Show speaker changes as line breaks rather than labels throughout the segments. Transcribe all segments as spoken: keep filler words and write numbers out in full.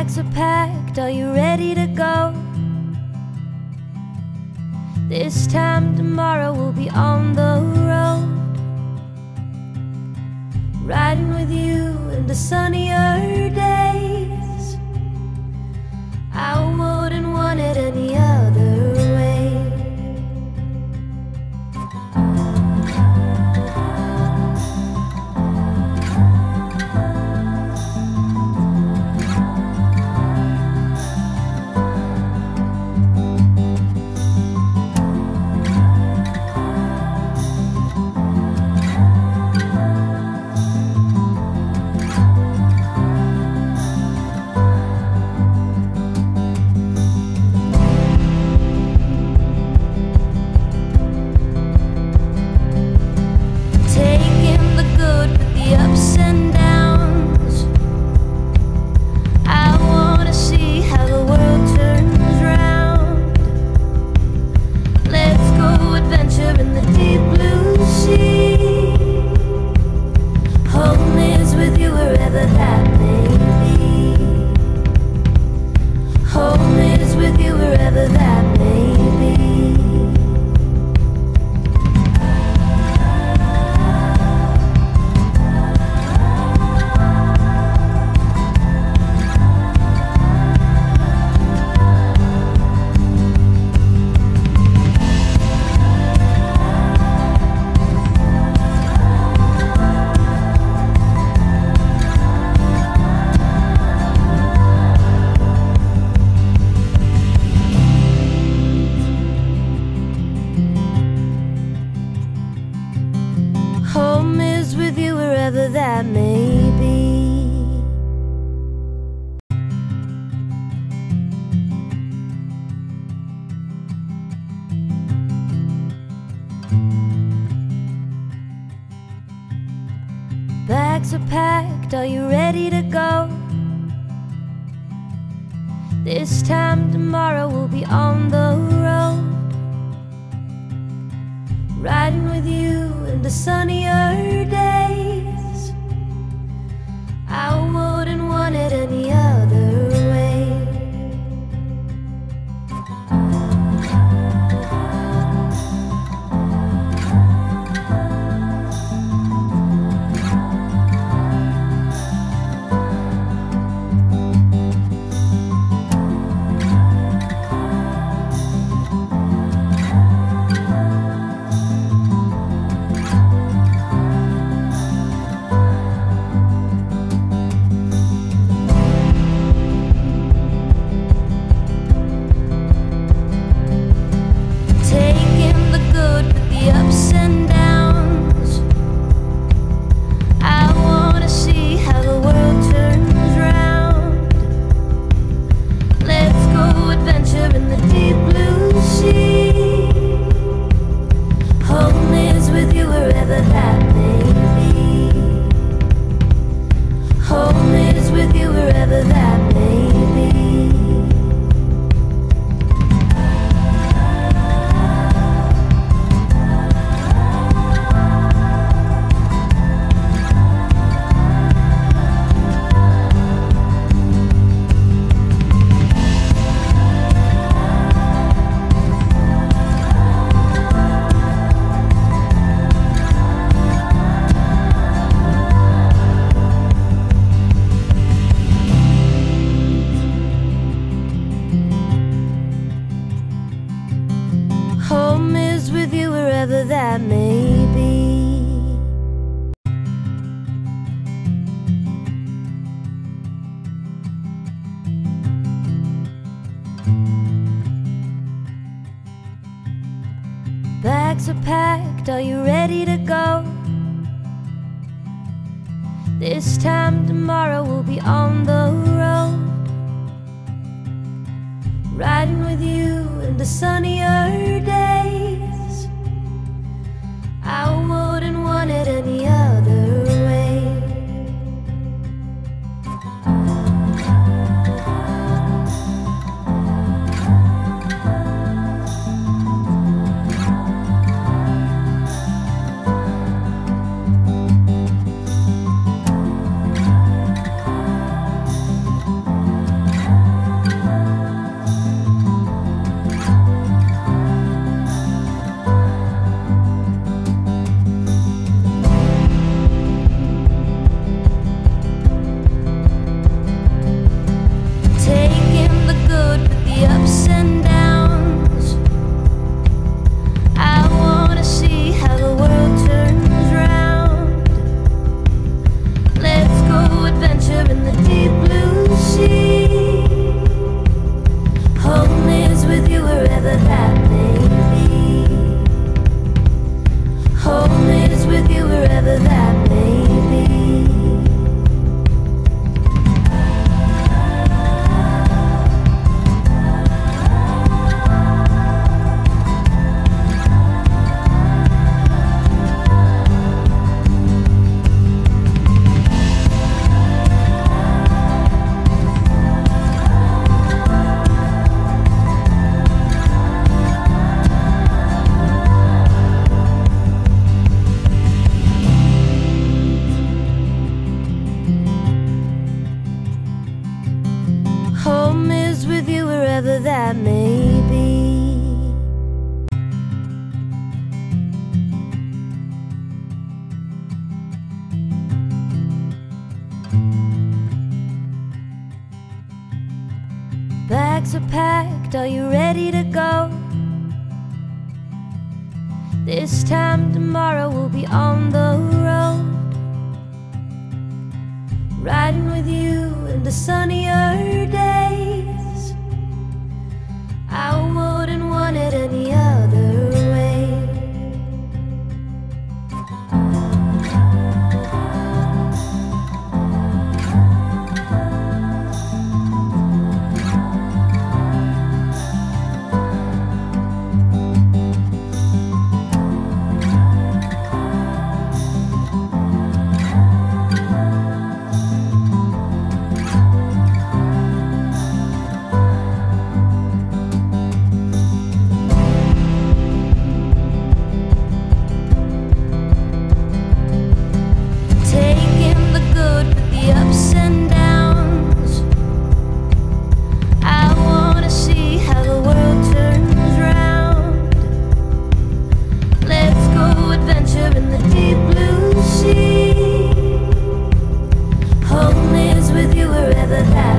Bags are packed, are you ready to go? This time tomorrow we'll be on the road, riding with you in the sunnier days. I wouldn't want it any other way. Home is with you wherever that may be. Bags are packed, are you ready to go? This time tomorrow we'll be on the road, riding with you in the sunnier days. I wouldn't want it any other way. Home is with you wherever that may be. Bags are packed, are you ready to go? This time tomorrow we'll be on the road, riding with you in the sunnier days. I wouldn't want it any other way. This time tomorrow we'll be on the road, riding with you in the sunnier days. I wouldn't want it any other way.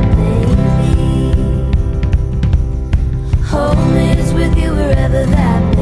With you wherever that